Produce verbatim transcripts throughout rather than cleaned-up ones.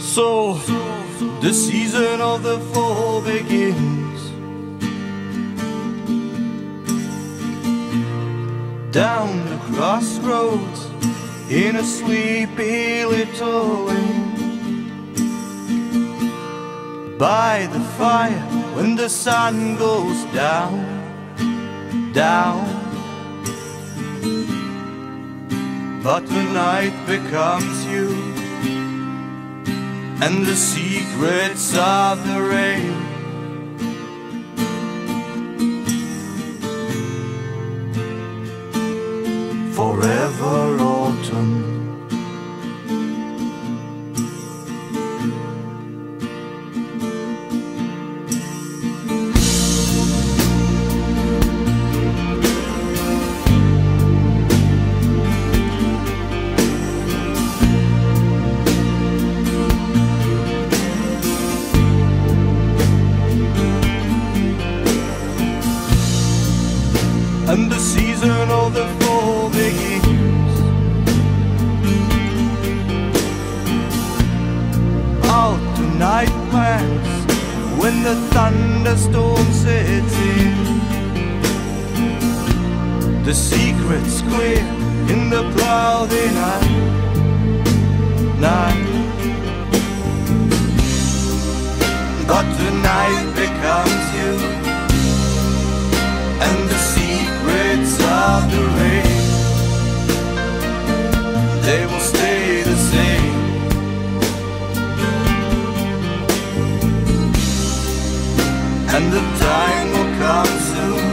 So the season of the fall begins. Down the crossroads in a sleepy little lane, by the fire when the sun goes down, down. But the night becomes you, and the secrets of the rain. Forever autumn. And the season of the fall begins. Out to night plans when the thunderstorm sets in. The secret's clear in the cloudy night, night. But the night becomes you, and the secrets of the rain, they will stay the same. And the time will come soon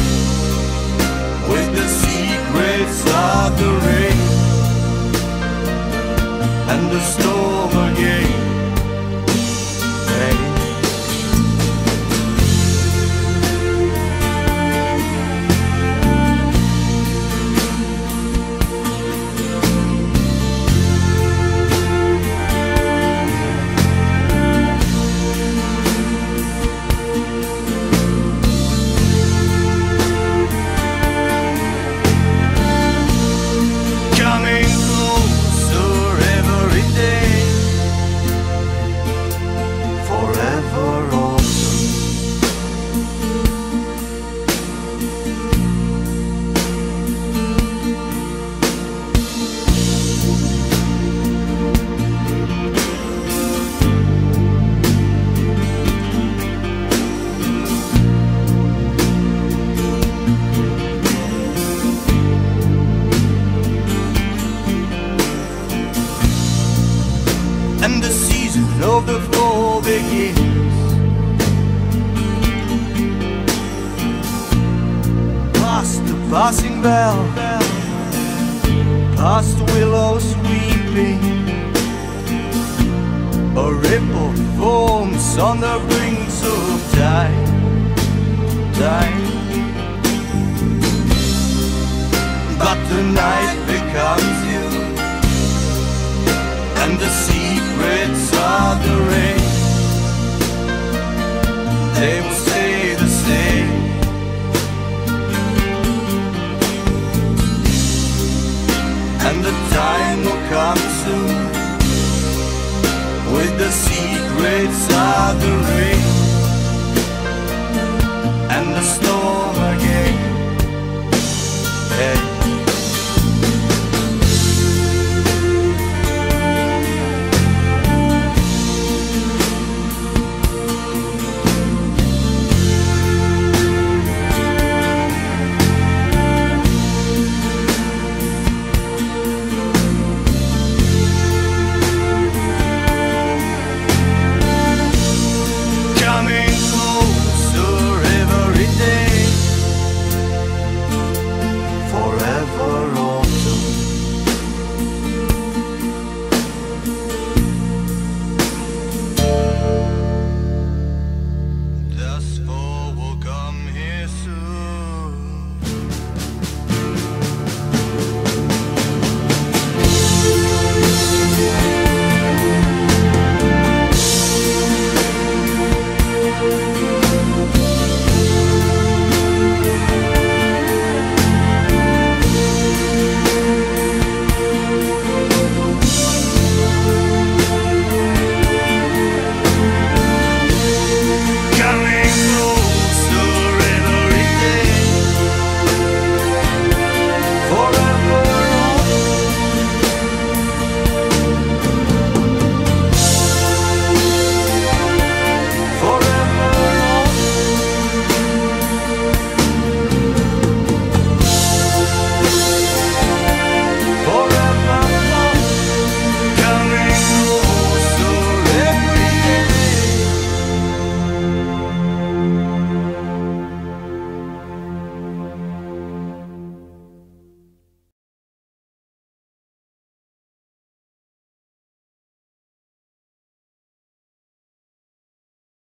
with the secrets of the rain and the storm again. Hey. And the season of the fall begins. Past the passing bell, past willows weeping, a ripple forms on the brink of time, time. But the night becomes you, and the secrets of the rain, they will stay the same. And the time will come soon with the secrets of the rain and the storm.